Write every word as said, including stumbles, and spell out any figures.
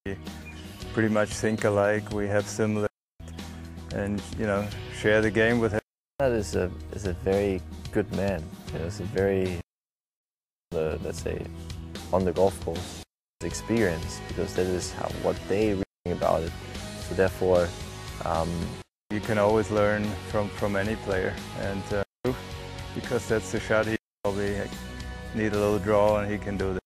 We pretty much think alike. We have similar, and you know, share the game with him. Bernhard is a is a very good man. You know, he's a very, uh, let's say, on the golf course experience, because that is how what they really think about it. So therefore, um, you can always learn from from any player, and uh, because that's the shot he probably need a little draw, and he can do that.